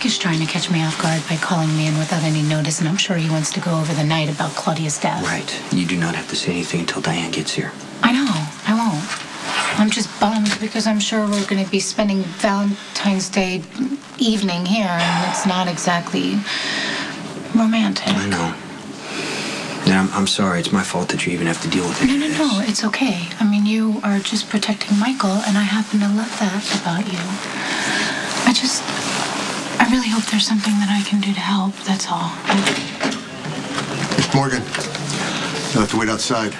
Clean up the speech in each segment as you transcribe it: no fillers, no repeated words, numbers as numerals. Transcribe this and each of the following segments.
He's trying to catch me off guard by calling me in without any notice, and I'm sure he wants to go over the night about Claudia's death. Right. You do not have to say anything until Diane gets here. I know. I won't. I'm just bummed because I'm sure we're going to be spending Valentine's Day evening here, and it's not exactly romantic. I know. And I'm sorry. It's my fault that you even have to deal with it. No. It's okay. I mean, you are just protecting Michael, and I happen to love that about you. I really hope there's something that I can do to help. That's all. Morgan, you'll have to wait outside.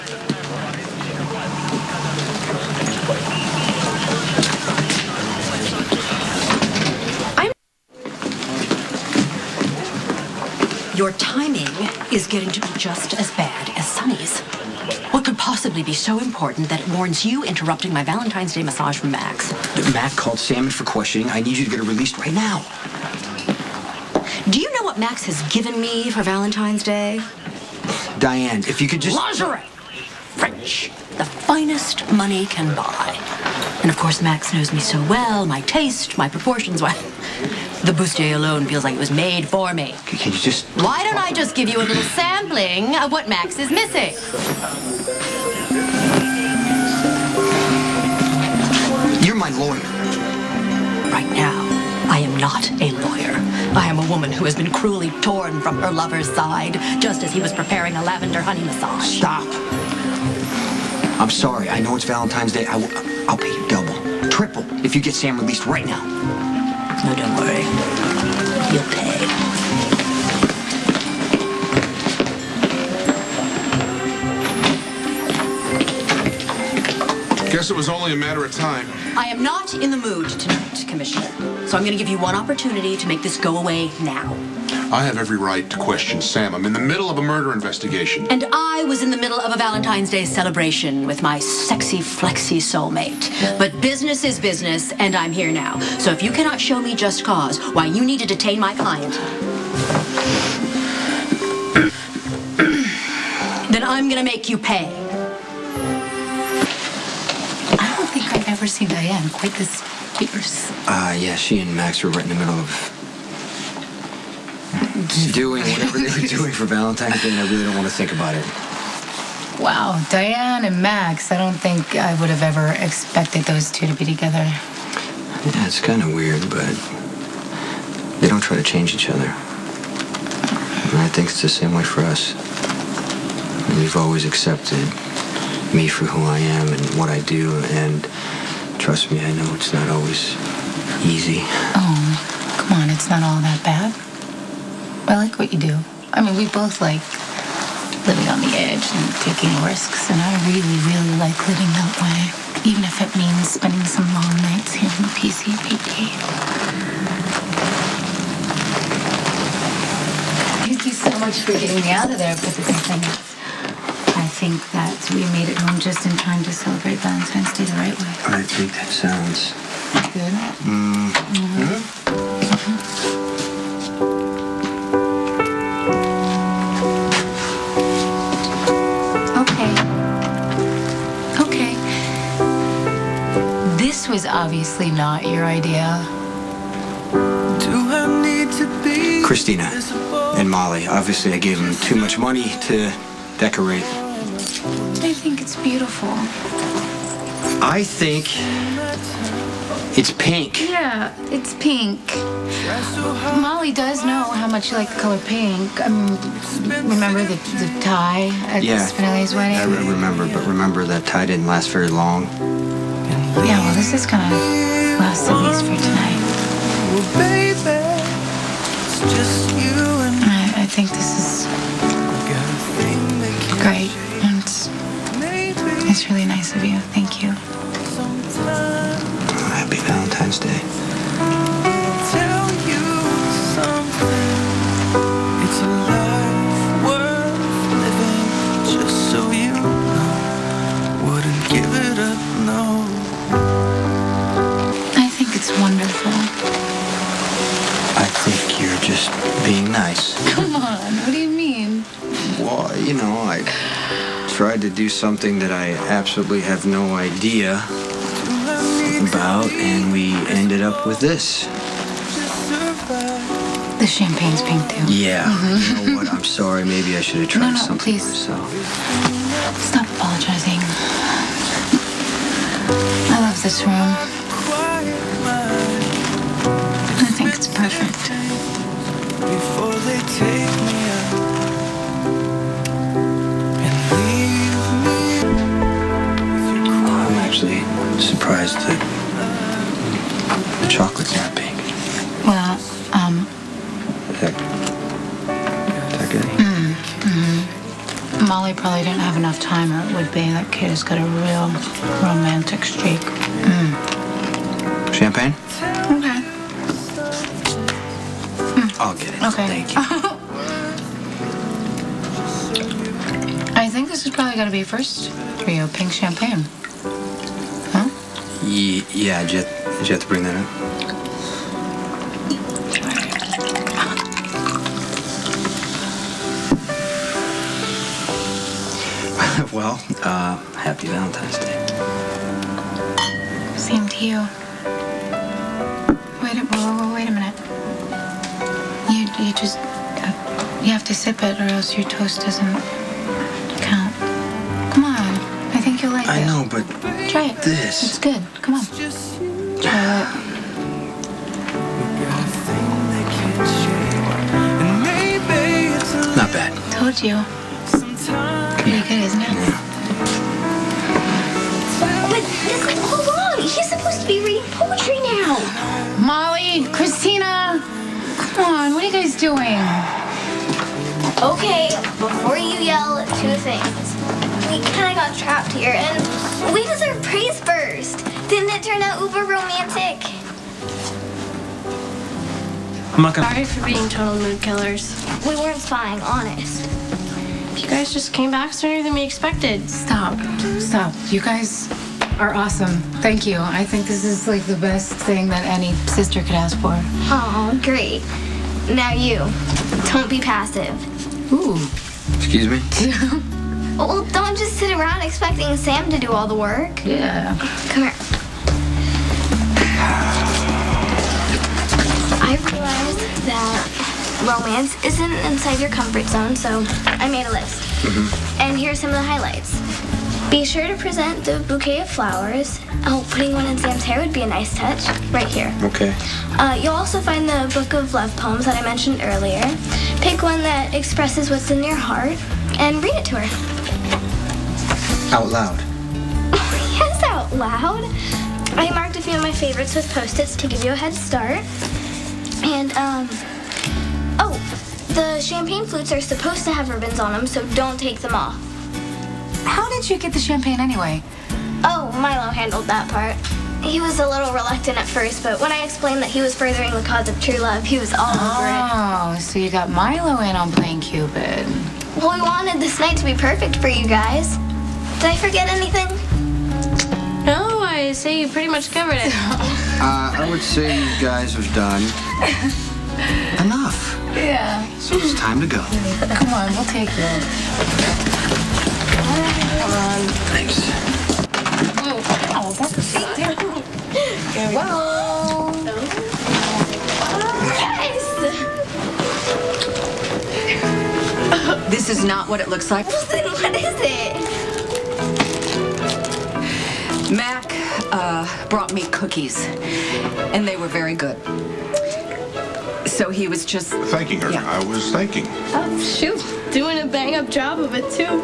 Your timing is getting to be just as bad as Sunny's. What could possibly be so important that it warrants you interrupting my Valentine's Day massage from Max? Mac called Sam in for questioning. I need you to get her released right now. Do you know what Max has given me for Valentine's Day? Diane, if you could just... Lingerie! French. The finest money can buy. And of course, Max knows me so well, my taste, my proportions. Why, the bustier alone feels like it was made for me. Can you just... Why don't I just give you a little sampling of what Max is missing? You're my lawyer. Right now, I am not a lawyer. I am a woman who has been cruelly torn from her lover's side, just as he was preparing a lavender honey massage. Stop. I'm sorry. I know it's Valentine's Day. I'll pay you double, triple, if you get Sam released right now. No, don't worry. You'll pay. Guess it was only a matter of time. I am not in the mood tonight, Commissioner. So I'm going to give you one opportunity to make this go away now. I have every right to question Sam. I'm in the middle of a murder investigation. And I was in the middle of a Valentine's Day celebration with my sexy, flexy soulmate. But business is business, and I'm here now. So if you cannot show me just cause why you need to detain my client, then I'm going to make you pay. I don't think I've ever seen Diane quite this fierce. Yeah, she and Max were right in the middle of doing whatever they were doing for Valentine's Day, and I really don't want to think about it. Wow, Diane and Max, I don't think I would have ever expected those two to be together. Yeah, it's kind of weird, but they don't try to change each other. And I think it's the same way for us. We've always accepted me for who I am and what I do, and trust me, I know it's not always easy. Oh, come on, it's not all that bad. I like what you do. I mean, we both like living on the edge and taking risks, and I really, really like living that way, even if it means spending some long nights here in the PCPD. Thank you so much for getting me out of there, but the thing is, I think that we made it home just in time to celebrate Valentine's Day the right way. I think that sounds good. Okay. This was obviously not your idea. Christina and Molly. Obviously, I gave them too much money to decorate. I think it's beautiful. I think it's pink. Yeah, it's pink. Molly does know how much you like the color pink. Remember the tie at Spinelli's wedding? I remember, but remember that tie didn't last very long. Yeah, well, this is gonna last at least for tonight. I think this is great, and it's really nice of you. Thank you. Happy Valentine's Day. I think it's wonderful. I think you're just being nice. Come on, what do you mean? Well, you know, I tried to do something that I absolutely have no idea about, and we ended up with this. The champagne's pink too. Yeah. You know what? I'm sorry. Maybe I should have tried No, something please. myself. Stop apologizing. I love this room. I think it's perfect. Before they take me out and leave me. I'm actually surprised that the chocolate's not pink. Well, Is that good? Molly probably didn't have enough time, or it would be. That kid has got a real romantic streak. Champagne? Okay. I'll get it. Okay. Thank you. I think this has probably got to be first for you, pink champagne. Huh? Yeah, did you have to bring that up? Well, happy Valentine's Day. Same to you. Wait a minute. You just you have to sip it, or else your toast doesn't count. Come on, I think you'll like it. I know, but Try it. this. It's good. Come on. Try it. Not bad. Told you. Pretty good, isn't it? But this is all wrong. He's supposed to be reading poetry now. Molly, Christina, come on. What are you guys doing? Okay, before you yell, two things. We kind of got trapped here, and we deserve praise first. Didn't it turn out uber romantic? I'm not gonna. Sorry for being total mood killers. We weren't spying, honest. You guys just came back sooner than we expected. Stop. You guys are awesome. Thank you. I think this is like the best thing that any sister could ask for. Oh, great. Now you. Don't be passive. Ooh. Excuse me? Well, don't just sit around expecting Sam to do all the work. Yeah. Come here. I realized that romance isn't inside your comfort zone, so I made a list. And here's some of the highlights. Be sure to present the bouquet of flowers. Oh, putting one in Sam's hair would be a nice touch. Right here. Okay. You'll also find the book of love poems that I mentioned earlier. Pick one that expresses what's in your heart and read it to her. Out loud. Yes, out loud. I marked a few of my favorites with Post-its to give you a head start. And, oh, the champagne flutes are supposed to have ribbons on them, so don't take them off. How did you get the champagne anyway? Oh, Milo handled that part. He was a little reluctant at first, but when I explained that he was furthering the cause of true love, he was all over it. Oh, so you got Milo in on playing Cupid. Well, we wanted this night to be perfect for you guys. Did I forget anything? No, I say you pretty much covered it. I would say you guys have done enough. Yeah. So it's time to go. Come on, we'll take you. Come on. Thanks. Oh, that's a Whoa! Yes! This is not what it looks like. Well, then what is it? Mac brought me cookies, and they were very good. So he was just... Thanking her. Yeah. I was thanking. Oh, shoot. Doing a bang-up job of it, too.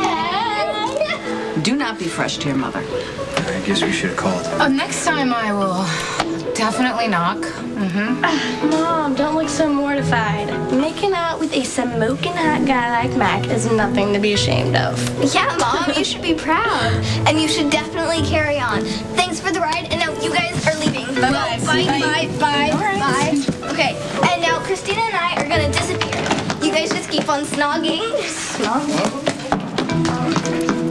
Hey! Do not be fresh to your mother. I guess we should have called. next time I will definitely knock. Mom, don't look so mortified. Making out with a smoking hot guy like Mac is nothing to be ashamed of. Yeah, Mom, you should be proud. And you should definitely carry on. Thanks for the ride, and now you guys are leaving. Bye-bye. Bye. Okay, and now Christina and I are gonna disappear. You guys just keep on snogging. Snogging?